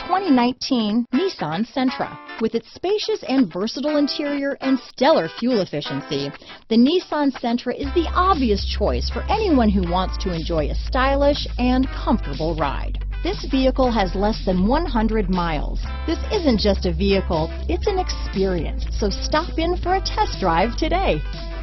2019 Nissan Sentra. With its spacious and versatile interior and stellar fuel efficiency, the Nissan Sentra is the obvious choice for anyone who wants to enjoy a stylish and comfortable ride. This vehicle has less than 100 miles. This isn't just a vehicle, it's an experience. So stop in for a test drive today.